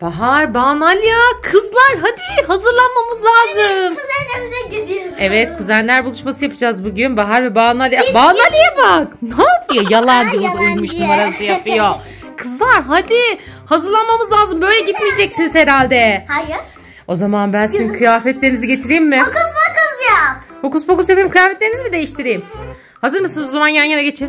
Bahar, Banu Alya, kızlar hadi hazırlanmamız lazım. Kuzenlerimize gidiyoruz. Evet, kuzenler buluşması yapacağız bugün. Bahar ve Banu Alya. Banu Alya'ya bak. Ne yapıyor? Yalan diyor, uyumuş numarası yapıyor. Kızlar hadi hazırlanmamız lazım. Böyle gitmeyeceksiniz herhalde. Hayır. O zaman ben sizin kıyafetlerinizi getireyim mi? Fokus fokus yap. Hokus pokus yapayım, kıyafetlerinizi mi değiştireyim? Hazır mısınız? O zaman yan yana geçin.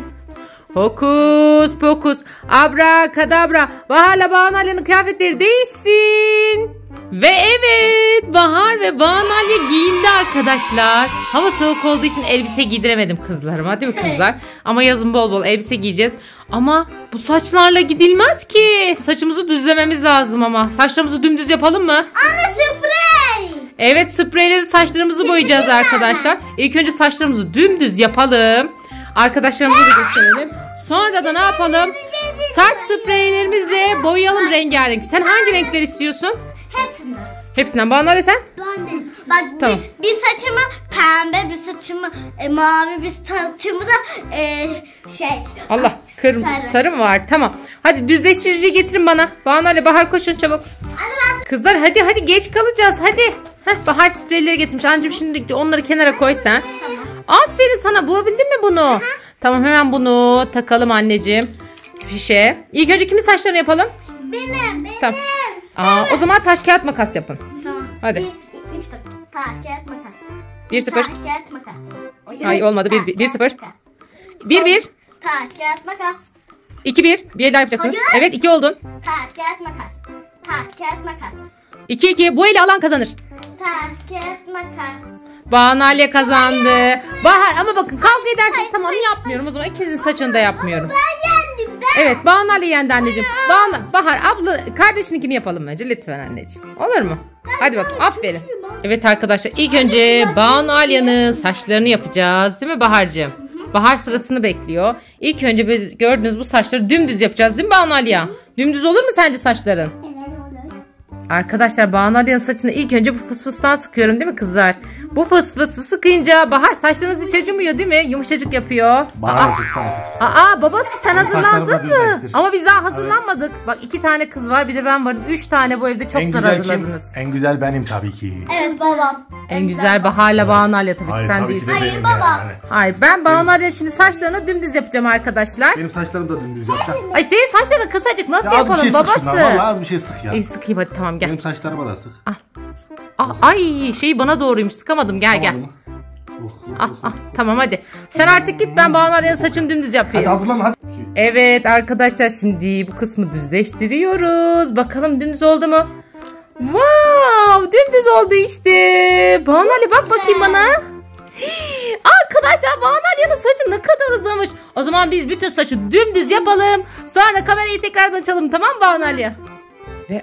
Hokus pokus, abrakadabra, Bahar'la Banu Alya'nın kıyafetleri değişsin. Ve evet, Bahar ve Banu Alya giyindi arkadaşlar. Hava soğuk olduğu için elbise giydiremedim kızlarıma, değil mi kızlar? Ama yazın bol bol elbise giyeceğiz. Ama bu saçlarla gidilmez ki. Saçımızı düzlememiz lazım ama. Saçlarımızı dümdüz yapalım mı? Anne sprey. Evet, spreyle saçlarımızı boyayacağız arkadaşlar. İlk önce saçlarımızı dümdüz yapalım. Arkadaşlarımıza da gösterelim. Sonra da ne yapalım? Saç spreylerimizle boyayalım rengarenk. Sen hangi renkler istiyorsun? Hepsinden. Hepsinden. Banu Alya sen? Ben de. Bak Tamam. bir saçımı pembe, bir saçımı mavi, bir saçımı da Allah, kırmızı, sarı mı var? Tamam. Hadi düzleştirici getirin bana. Banu Alya, Bahar koşun çabuk. Kızlar hadi geç kalacağız hadi. Bahar spreyleri getirmiş. Anneciğim şimdi onları kenara koy sen. Tamam. Aferin sana, bulabildin mi bunu? Tamam, hemen bunu takalım anneciğim. Fişe. İlk önce kimin saçlarını yapalım? Benim. Tamam. O zaman taş kağıt makas yapın. Tamam. Hadi. 3 taş kağıt makas. 1-0. Taş kağıt makas. Ay olmadı. 1-0. 1-1. Taş kağıt makas. 2-1. Bir daha yapacaksınız. Hayır. Evet, 2 oldun. Taş kağıt makas. Taş kağıt makas. 2-2. Bu eli alan kazanır. Taş kağıt makas. Banu Alya kazandı. Bahar, ama bakın kavga ederseniz tamam yapmıyorum. O zaman ikinizin saçını da yapmıyorum. Ben yendim ben. Evet, Banu Alya yendi anneciğim. Bahar abla kardeşininkini yapalım bence lütfen anneciğim. Olur mu? Hadi bakalım, aferin. Evet arkadaşlar, ilk önce Banu Alya'nın saçlarını yapacağız. Değil mi Bahar'cığım? Bahar sırasını bekliyor. İlk önce biz gördüğünüz bu saçları dümdüz yapacağız, değil mi Banu Alya? Dümdüz olur mu sence saçların? Arkadaşlar, Banu Alya'nın saçını ilk önce bu fısfıstan sıkıyorum, değil mi kızlar? Bu fısfısı sıkınca Bahar saçlarınız hiç acımıyor, değil mi? Yumuşacık yapıyor. Bana sıksana. Babası sen hazırlandın mı? Ama biz daha hazırlanmadık. Evet. Bak 2 tane kız var, bir de ben varım. 3 tane bu evde çok zor hazırladınız. En güzel benim tabii ki. Evet babam. En güzel Bahar'la Banu Alya tabii ki, sen tabii değilsin. ki de Hayır, benim baba. yani. Hayır, ben Banu Alya şimdi saçlarını dümdüz yapacağım arkadaşlar. Benim saçlarım da dümdüz yapacağım. Ay senin saçların kısacık, nasıl Az bir yapalım şey sık şundan. babası? Vallahi az bir şey sık ya. Sıkayım hadi, tamam gel. Benim saçlarıma da sık. Ay şeyi bana doğruymuş, sıkamadım, gel. Tamam mı? Tamam hadi. Sen artık git, ben Banu Alya'nın saçını dümdüz yapayım. Hadi hazırlan hadi. Evet arkadaşlar, şimdi bu kısmı düzleştiriyoruz. Bakalım dümdüz oldu mu? Wow, dümdüz oldu işte. Banu Alya bak bakayım bana. Arkadaşlar, Banu Alya'nın saçı ne kadar uzamış. O zaman biz bütün saçı dümdüz yapalım. Sonra kamerayı tekrardan açalım, tamam mı Banu Alya? Ve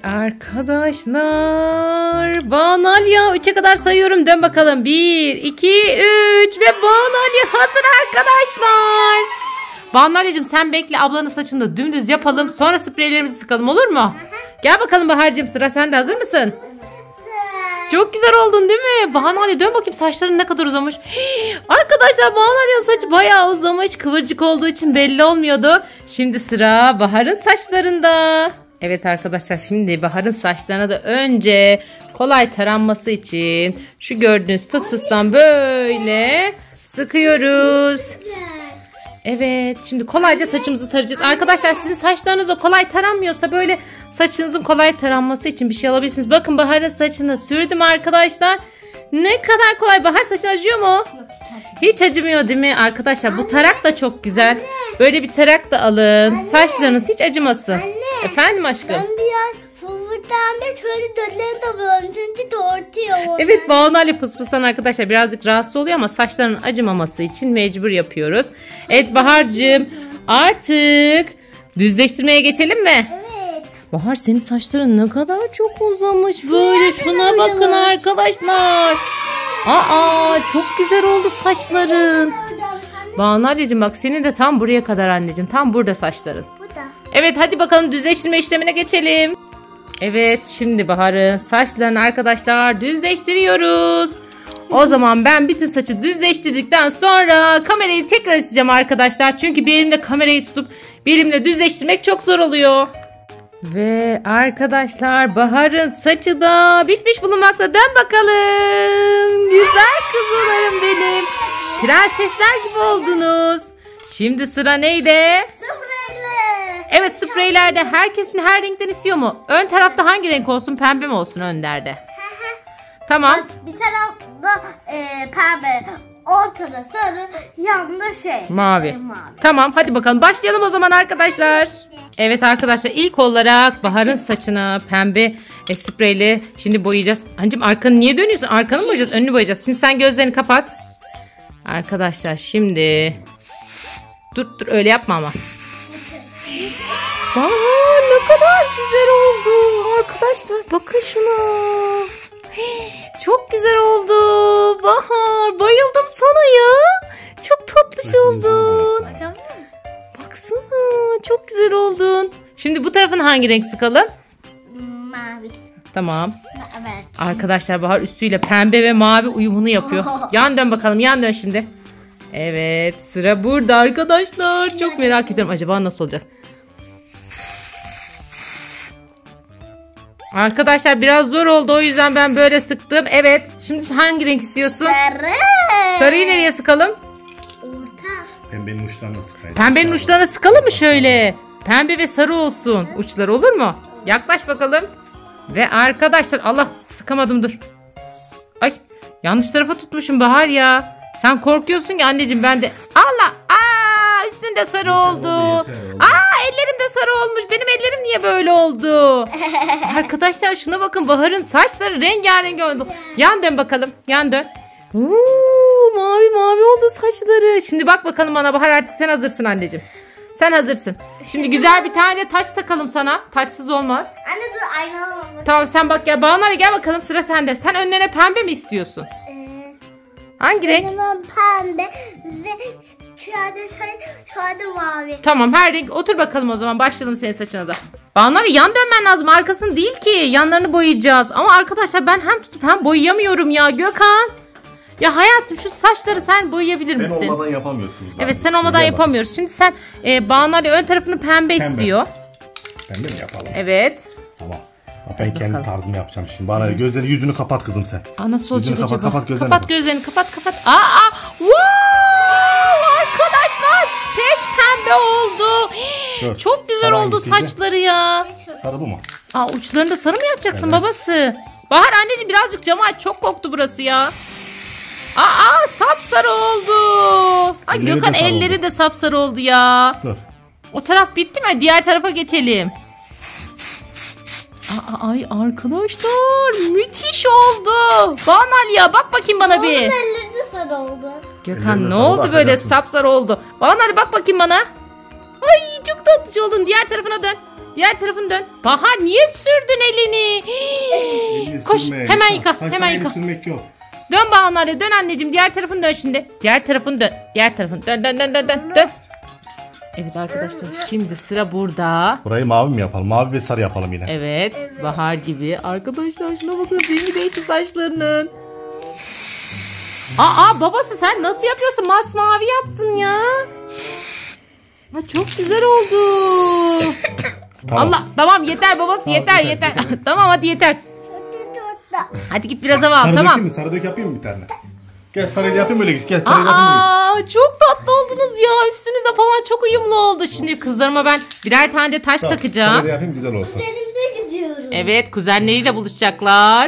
arkadaşlar, Banu Alya 3'e kadar sayıyorum, dön bakalım. 1, 2, 3 ve Banu Alya hazır arkadaşlar. Banu Alya'cığım sen bekle, ablanın saçını da dümdüz yapalım. Sonra spreylerimizi sıkalım, olur mu? Gel bakalım Bahar'cığım, sıra sende, hazır mısın? Çok güzel oldun değil mi? Banu Alya dön bakayım, saçların ne kadar uzamış. Arkadaşlar, Banu Alya'nın saçı bayağı uzamış. Kıvırcık olduğu için belli olmuyordu. Şimdi sıra Bahar'ın saçlarında. Evet arkadaşlar, şimdi Bahar'ın saçlarına da önce kolay taranması için şu gördüğünüz fısfıstan böyle sıkıyoruz. Evet, şimdi kolayca saçımızı tarayacağız. Arkadaşlar, sizin saçlarınız da kolay taranmıyorsa böyle saçınızın kolay taranması için bir şey alabilirsiniz. Bakın, Bahar'ın saçını sürdüm arkadaşlar. Ne kadar kolay. Bahar, saçın acıyor mu? Hiç acımıyor değil mi? Arkadaşlar, bu tarak da çok güzel. Böyle bir tarak da alın. Saçlarınız hiç acımasın. Efendim aşkım? Ben diğer fıvırdan da şöyle dölleri de alıyorum. Çünkü tortuyor. Evet, Banu Alya fısfıstan arkadaşlar birazcık rahatsız oluyor ama saçlarının acımaması için mecbur yapıyoruz. Evet Bahar'cığım, artık düzleştirmeye geçelim mi? Evet. Bahar, senin saçların ne kadar çok uzamış böyle. Şuna bakın arkadaşlar. Çok güzel oldu saçların. Banu Alya'cığım bak, senin de tam buraya kadar anneciğim. Tam burada saçların. Bu da. Evet, hadi bakalım düzleştirme işlemine geçelim. Evet, şimdi Bahar'ın saçlarını arkadaşlar düzleştiriyoruz. O zaman ben bütün saçı düzleştirdikten sonra kamerayı tekrar açacağım arkadaşlar. Çünkü bir elimle kamerayı tutup bir elimle düzleştirmek çok zor oluyor. Ve arkadaşlar Bahar'ın saçı da bitmiş bulunmakta. Dön bakalım. Güzel kızlarım benim. Prensesler gibi oldunuz. Şimdi sıra neydi? Spreyler. Evet, spreylerde herkesin her renkten istiyor mu? Ön tarafta hangi renk olsun? Pembe mi olsun önlerde? Tamam. Bir tarafta pembe, ortada sarı, yanında Mavi. Tamam, hadi bakalım başlayalım o zaman arkadaşlar. Evet arkadaşlar, ilk olarak Bahar'ın saçını pembe spreyle şimdi boyayacağız. Anneciğim arkanı niye dönüyorsun? Arkanı mı boyayacağız? Önünü boyayacağız. Şimdi sen gözlerini kapat. Arkadaşlar şimdi dur öyle yapma ama. Bahar ne kadar güzel oldu. Arkadaşlar bakın şuna. Çok güzel oldu. Bahar bayıldım sana ya. Çok tatlış oldun. Baksana çok güzel oldun. Şimdi bu tarafın hangi renk sıkalım? Mavi. Tamam. Evet. Arkadaşlar Bahar üstüyle pembe ve mavi uyumunu yapıyor. Yan dön bakalım, yan dön şimdi. Evet, sıra burada arkadaşlar. Çok merak ediyorum acaba nasıl olacak. Arkadaşlar biraz zor oldu, o yüzden ben böyle sıktım. Evet, şimdi hangi renk istiyorsun? Sarı. Sarıyı nereye sıkalım? Orta. Pembenin uçlarına sıkayım. Pembenin uçlarına sıkalım mı şöyle? Pembe ve sarı olsun uçları, olur mu? Yaklaş bakalım. Ve arkadaşlar Allah, sıkamadım, dur. Ay yanlış tarafa tutmuşum Bahar ya. Sen korkuyorsun ki anneciğim, ben de. Allah, üstünde sarı oldu. Ellerim de sarı olmuş. Benim ellerim niye böyle oldu? Arkadaşlar şuna bakın, Bahar'ın saçları rengarenk oldu. Yan dön bakalım, yan dön. Mavi oldu saçları. Şimdi bak bakalım bana Bahar, artık sen hazırsın anneciğim. Sen hazırsın. Şimdi güzel bir tane de taç takalım sana. Taçsız olmaz. Anne dur, ayna alalım. Tamam sen bak ya. Bana gel bakalım, sıra sende. Sen önlerine pembe mi istiyorsun? Hangi renk? Pembe ve şu anda mavi. Tamam, her renk. Otur bakalım o zaman. Başlayalım senin saçına da. Bana yan dönmen lazım. Arkasını değil ki. Yanlarını boyayacağız. Ama arkadaşlar ben hem tutup hem boyayamıyorum ya Gökhan. Ya hayatım, şu saçları sen boyayabilir misin? Ben olmadan yapamıyorsunuz. Evet, sen olmadan yapamıyoruz. Şimdi sen Banu Ali ön tarafını pembe istiyor. Pembe mi yapalım? Evet. Tamam. Ben kendi tarzımı yapacağım şimdi. Bana gözleri, yüzünü kapat kızım sen. Nasıl olacak yüzünü acaba? Kapat gözlerini. Kapat gözlerini, kapat. Wow! Arkadaşlar pes pembe oldu. Dur. Çok güzel Sarı oldu hangisiydi? saçları ya. Sarı bu mu? Uçlarını da sarı mı yapacaksın Evet. babası? Bahar anneciğim birazcık camı aç, çok koktu burası ya. Sapsarı oldu. Elleri Gökhan de sarı elleri oldu. de sapsarı oldu ya. Dur. O taraf bitti mi? Diğer tarafa geçelim. Ay arkadaşlar müthiş oldu. Banu ya bak bakayım bana bir. Onun elleri de sarı oldu. Gökhan Ellerine ne sarı oldu böyle, bakacaksın. sapsarı oldu. Banu bak bakayım bana. Ay çok tatlış oldun. Diğer tarafına dön. Diğer tarafını dön. Bahar niye sürdün elini? Koş, hemen yıka. Hemen yıka. Sürmek yok. Dön Banu, dön anneciğim. Diğer tarafını dön şimdi. Diğer tarafını dön. Diğer tarafını dön. Evet arkadaşlar, şimdi sıra burada. Burayı mavi mi yapalım? Mavi ve sarı yapalım yine. Evet, Bahar gibi. Arkadaşlar şuna bakın, rengi değişti saçlarının. Babası sen nasıl yapıyorsun? Masmavi yaptın ya. Çok güzel oldu. Tamam. Allah, tamam yeter babası, Tamam, yeter. yeter. Tamam hadi yeter. Hadi git biraz hava al, Sarı tamam. dökeyim mi? Sarı dök yapayım mı bir tane? Gel sarıyı yapayım, böyle git. Gel sarıyı yapayım. Çok tatlı oldunuz ya. Üstünüzde falan çok uyumlu oldu. Şimdi kızlarıma ben birer tane de taç takacağım. Sarıyı yapayım, güzel olsun. Denize gidiyorum. Evet, kuzenleriyle buluşacaklar.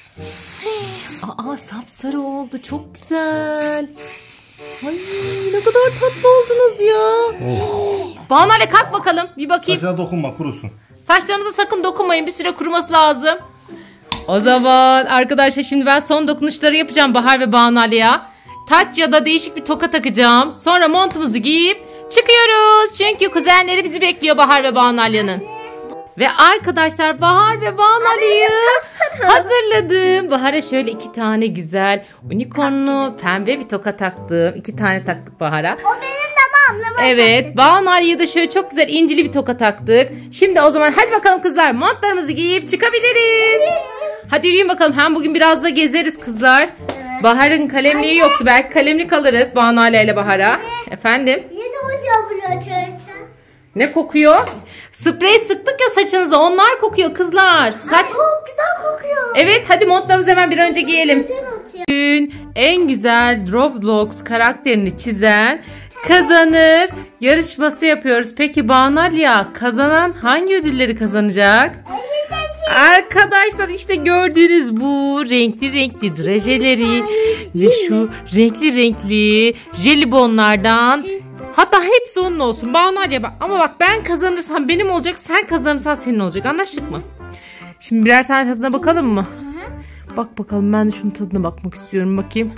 Sapsarı oldu, çok güzel. Ay ne kadar tatlı oldunuz ya. Banu Ali kalk bakalım, bir bakayım. Saçına dokunma, kurusun. Saçlarınıza sakın dokunmayın, bir süre kuruması lazım. O zaman arkadaşlar şimdi ben son dokunuşları yapacağım Bahar ve Banu Ali'ye. Taç ya da değişik bir toka takacağım. Sonra montumuzu giyip çıkıyoruz. Çünkü kuzenleri bizi bekliyor, Bahar ve Banu Ali'nin. Ve arkadaşlar Bahar ve Banu Ali'yi hazırladım. Bahar'a şöyle 2 tane güzel unicornlu pembe bir toka taktım. 2 tane taktık Bahar'a. O benim tamam. Evet, Banu Ali'ye de şöyle çok güzel incili bir toka taktık. Şimdi o zaman hadi bakalım kızlar, montlarımızı giyip çıkabiliriz. Hadi yürüyün bakalım, hem bugün biraz da gezeriz kızlar. Evet. Bahar'ın kalemliği yoktu, belki kalemlik alırız Banu Ali ile Bahar'a. Efendim? Niye de hocam bunu açarken? Ne kokuyor? Sprey sıktık ya saçınıza. Onlar kokuyor kızlar. Saç... Çok güzel kokuyor. Evet hadi montlarımızı hemen bir önce giyelim. Güzel atıyor. Bugün en güzel Roblox karakterini çizen kazanır yarışması yapıyoruz. Peki Banalya kazanan hangi ödülleri kazanacak? Arkadaşlar işte gördüğünüz bu renkli drajeleri ve şu renkli jelibonlardan, hatta hepsi onun olsun. Banalya bak, ama bak ben kazanırsam benim olacak, sen kazanırsan senin olacak, anlaştık mı? Şimdi birer tane tadına bakalım mı? Bak bakalım, ben de şunun tadına bakmak istiyorum, bakayım.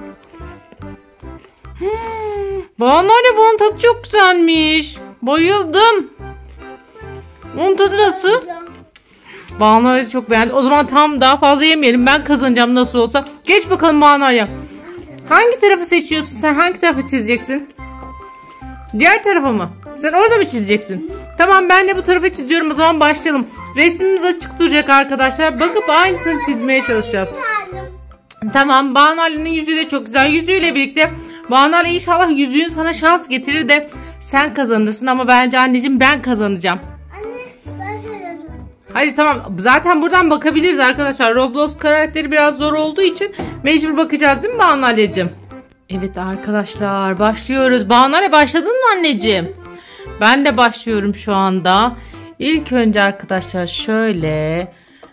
Banalya bunun tadı çok güzelmiş. Bayıldım. Onun tadı nasıl? Banalya çok beğendi. O zaman tam daha fazla yemeyelim. Ben kazanacağım nasıl olsa. Geç bakalım Banalya. Hangi tarafı seçiyorsun? Sen hangi tarafı çizeceksin? Diğer tarafa mı? Sen orada mı çizeceksin? Tamam, ben de bu tarafa çiziyorum. O zaman başlayalım. Resmimiz açık duracak arkadaşlar. Bakıp aynısını çizmeye çalışacağız. Tamam, Banalya'nın yüzüğü de çok güzel. Yüzüğüyle birlikte Banalya inşallah yüzüğün sana şans getirir de sen kazanırsın, ama bence anneciğim ben kazanacağım. Hadi tamam, zaten buradan bakabiliriz arkadaşlar. Roblox karakteri biraz zor olduğu için mecbur bakacağız değil mi Banalya'cığım? Evet arkadaşlar, başlıyoruz. Banalya başladın mı anneciğim? Ben de başlıyorum şu anda. İlk önce arkadaşlar şöyle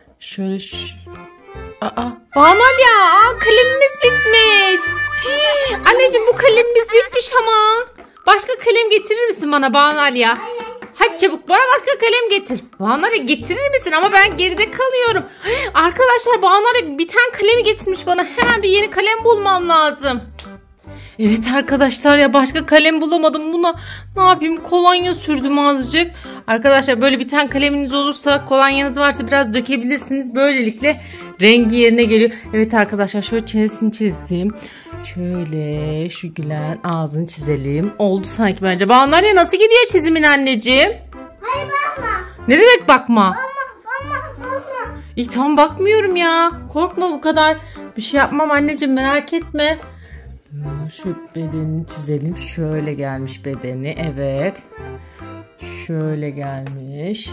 Banalya, kalemimiz bitmiş. Anneciğim bu kalemimiz bitmiş ama. Başka kalem getirir misin bana Banalya? Hadi çabuk bana başka kalem getir. Banalya getirir misin? Ama ben geride kalıyorum. Arkadaşlar Banalya biten kalemi getirmiş bana. Hemen bir yeni kalem bulmam lazım. Evet arkadaşlar, ya başka kalem bulamadım. Buna ne yapayım? Kolonya sürdüm azıcık. Arkadaşlar böyle biten kaleminiz olursa, kolonyanız varsa biraz dökebilirsiniz. Böylelikle rengi yerine geliyor. Evet arkadaşlar, şöyle çenesini çizdim. Şöyle şu gülen ağzını çizelim. Oldu sanki bence. Banalya nasıl gidiyor çizimin anneciğim? Hayır bakma. Ne demek bakma? Bakma. İyi tamam, bakmıyorum ya. Korkma bu kadar. Bir şey yapmam anneciğim, merak etme. Şu bedenini çizelim. Şöyle gelmiş bedeni. Evet. Şöyle gelmiş.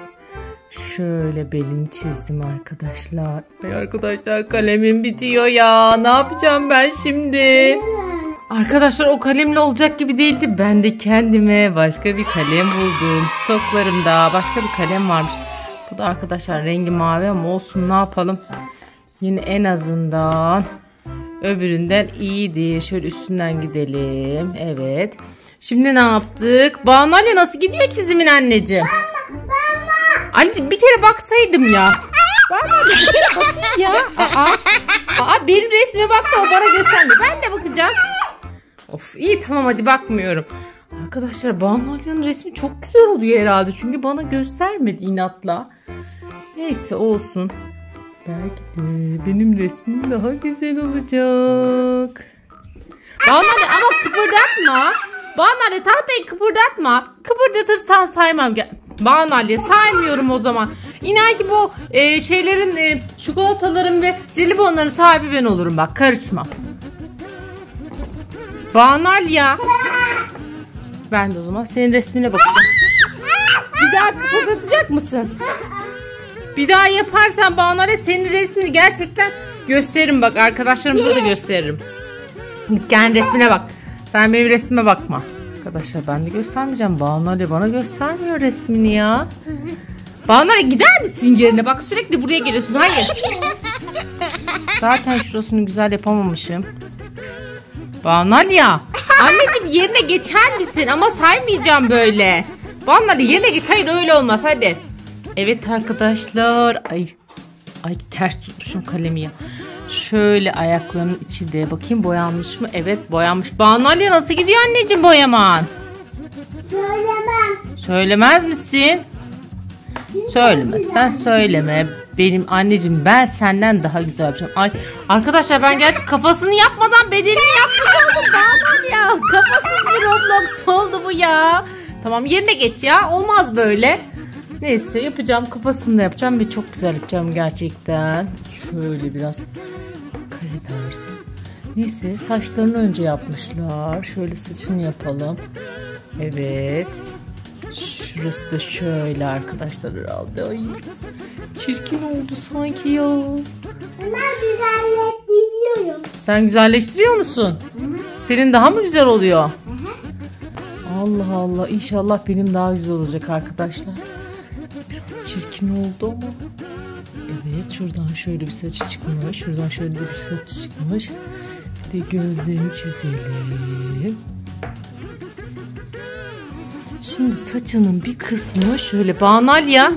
Şöyle belini çizdim arkadaşlar. Ay arkadaşlar, kalemim bitiyor ya. Ne yapacağım ben şimdi? Arkadaşlar o kalemle olacak gibi değildi. Ben de kendime başka bir kalem buldum. Stoklarımda başka bir kalem varmış. Bu da arkadaşlar rengi mavi ama olsun, ne yapalım. Yine en azından öbüründen iyidir. Şöyle üstünden gidelim. Evet. Şimdi ne yaptık? Banalya nasıl gidiyor çizimin anneciğim? Anneciğim bir kere baksaydım ya. Banalya bir kere bakayım ya. Benim resmime bak da o bana gösterdi. Ben de bakacağım. Of iyi tamam, hadi bakmıyorum. Arkadaşlar Banalya'nın resmi çok güzel oluyor herhalde. Çünkü bana göstermedi inatla. Neyse olsun. Belki de benim resmim daha güzel olacak. Banalya ama kıpırdatma. Banalya tahtayı kıpırdatma. Kıpırdatırsan saymam. Banalya saymıyorum o zaman. İnan ki bu şeylerin, çikolataların ve jelibonların sahibi ben olurum, bak karışmam. Banalya. Ben de o zaman senin resmine bakacağım. Bir daha kıpırdatacak mısın? Bir daha yaparsan Banalya senin resmini gerçekten gösteririm, bak arkadaşlarımıza da gösteririm. Kendi resmine bak. Sen benim resmime bakma. Arkadaşlar ben de göstermeyeceğim. Banalya bana göstermiyor resmini ya. Banalya gider misin yerine? Bak sürekli buraya geliyorsun. Hayır. Zaten şurasını güzel yapamamışım. Banalya. Anneciğim yerine geçer misin? Ama saymayacağım böyle. Banalya yerine geç. Hayır öyle olmaz, hadi. Evet arkadaşlar. Ay ters tutmuşum kalemi ya. Şöyle ayaklarının içi de bakayım boyanmış mı? Evet boyanmış. Banalya nasıl gidiyor anneciğim boyaman? Söylemem. Söylemez misin? Söyleme. Sen söyleme. Benim anneciğim, ben senden daha güzel yapacağım. Ay arkadaşlar, ben gerçi kafasını yapmadan bedenini yapmış oldum. Banalya kafasız bir Roblox oldu bu ya. Tamam yerine geç ya. Olmaz böyle. Neyse yapacağım, kafasını da yapacağım ve çok güzel yapacağım gerçekten. Şöyle biraz kare tarzı. Neyse saçlarını önce yapmışlar. Şöyle saçını yapalım. Evet. Şurası da şöyle arkadaşlar herhalde. Ay, çirkin oldu sanki ya. Ben güzelleştiriyorum. Sen güzelleştiriyor musun? Senin daha mı güzel oluyor? Allah Allah, inşallah benim daha güzel olacak arkadaşlar. Biraz çirkin oldu ama. Evet, şuradan şöyle bir saçı çıkmış. Şuradan şöyle bir saçı çıkmış. Bir de gözlerini çizelim. Şimdi saçının bir kısmı şöyle Banalya.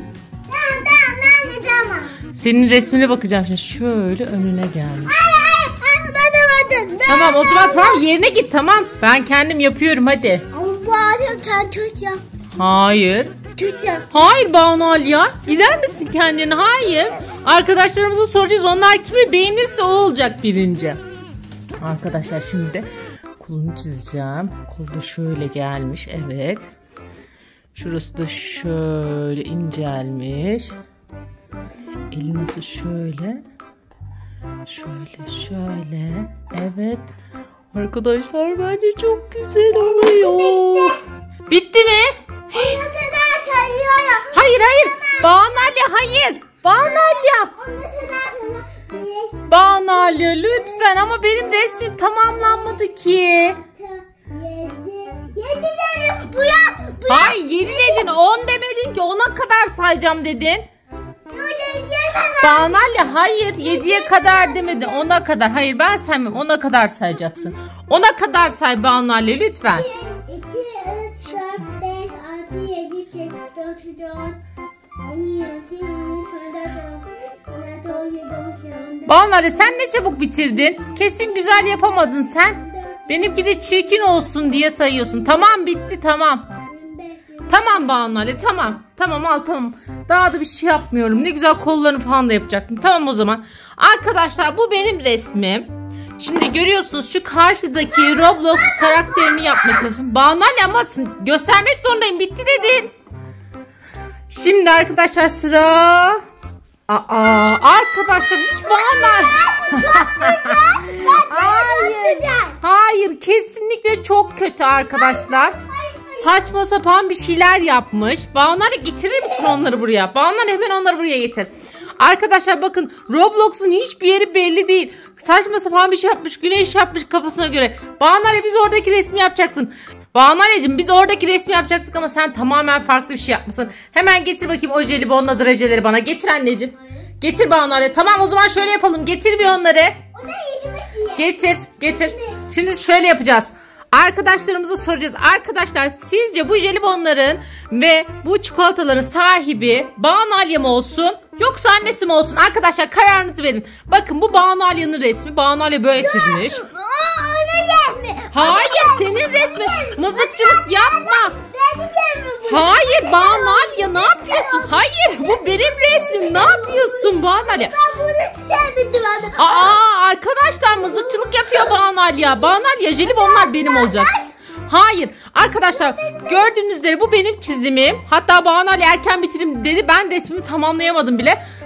Tamam. Senin resmine bakacağım şimdi. Şöyle önüne gelmiş. Anlamadım. Tamam o zaman tamam, yerine git tamam. Ben kendim yapıyorum hadi. Ama bu adam sen tutacağım. Hayır. Tutacağım. Hayır Banalya. Gider misin kendine? Hayır. Arkadaşlarımıza soracağız. Onlar kimi beğenirse o olacak birinci. Arkadaşlar şimdi de kolunu çizeceğim. Kolu da şöyle gelmiş. Evet. Şurası da şöyle incelmiş. Eli nasıl şöyle. Şöyle. Evet. Arkadaşlar bence çok güzel oluyor. Bitti mi? Hayır. Banalya hayır. Banalya lütfen, ama benim resmim tamamlanmadı ki. 7 dedim. Bu ya. Hayır 7 dedin, 10 demedin ki, 10'a kadar sayacağım dedin. Banalya hayır 7'ye kadar demedin, 10'a kadar. Hayır ben saymam, 10'a kadar sayacaksın. 10'a kadar say Banalya lütfen. 2, 3, 4, 5, 6, 7, 8, 9, 10, 11, 12, 13, 14, 15, 16, Banalya sen ne çabuk bitirdin. Kesin güzel yapamadın sen. Benimki de çirkin olsun diye sayıyorsun. Tamam bitti tamam. Tamam Banalya tamam. Tamam al tamam. Daha da bir şey yapmıyorum. Ne güzel kollarını falan da yapacaktım. Tamam o zaman. Arkadaşlar bu benim resmim. Şimdi görüyorsunuz şu karşıdaki Roblox karakterini yapmaya çalışıyorum. Banalya ama göstermek zorundayım. Bitti dedin. Şimdi arkadaşlar sıra... arkadaşlar hiç Banalya... Hayır kesinlikle çok kötü arkadaşlar. Saçma sapan bir şeyler yapmış. Banalya getirir misin onları buraya? Banalya hemen onları buraya getir. Arkadaşlar bakın Roblox'un hiçbir yeri belli değil. Saçma sapan bir şey yapmış. Güneş yapmış kafasına göre. Banalya biz oradaki resmi yapacaktın. Banalya'cığım biz oradaki resmi yapacaktık ama sen tamamen farklı bir şey yapmışsın. Hemen getir bakayım o jelibonla drajeleri bana. Getir anneciğim. Getir Banalya. Tamam o zaman şöyle yapalım. Getir bir onları. Getir. Şimdi şöyle yapacağız. Arkadaşlarımıza soracağız. Arkadaşlar sizce bu jelibonların ve bu çikolataların sahibi Banalya mı olsun yoksa annesi mi olsun? Arkadaşlar kararınızı verin. Bakın bu Banalya'nın resmi. Banalya böyle çizmiş. Hayır senin resmin. Mızıkçılık yapma. Hayır Banalya ne yapıyorsun? Hayır bu benim resmim. Ne yapıyorsun Banalya? Arkadaşlar mızıkçılık yapıyor Banalya. Banalya jelibonlar benim olacak. Hayır arkadaşlar gördüğünüz üzere bu benim çizimim. Hatta Banalya erken bitirim dedi. Ben resmimi tamamlayamadım bile.